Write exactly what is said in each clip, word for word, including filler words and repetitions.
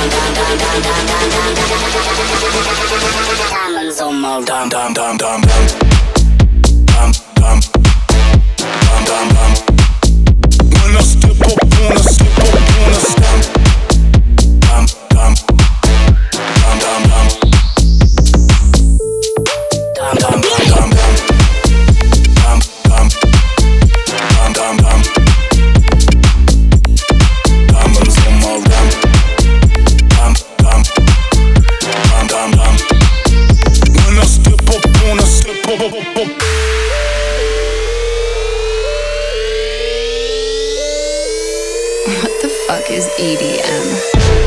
Diamonds on my dum dum dum dum dum dum dum dum dum dum. When I step up, when I step up, when I step dum dum dum dum dum dum dum dum dum dum dum dum dum dum. Diamonds on my dum dum dum dum dum dum. When I step up, when I step up, up, up. What the fuck is E D M?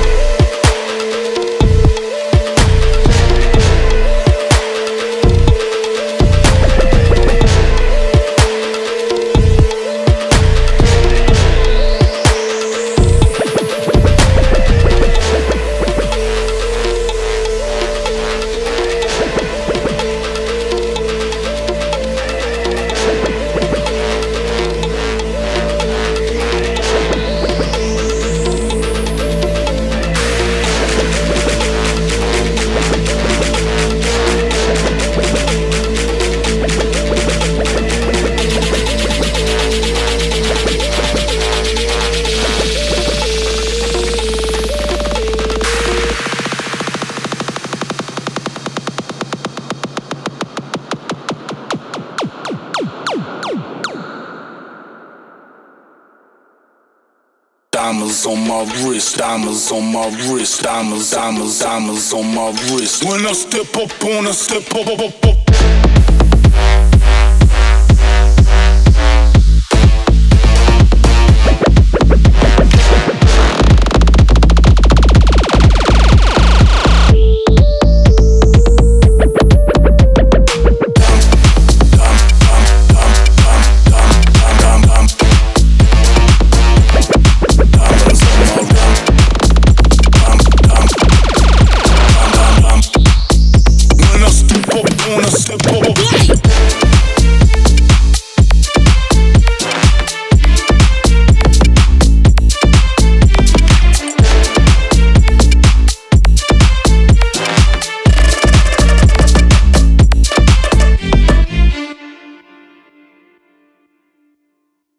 Diamonds on my wrist, diamonds on my wrist, diamonds, diamonds, diamonds on my wrist. When I step up, when I step up, up, up, up.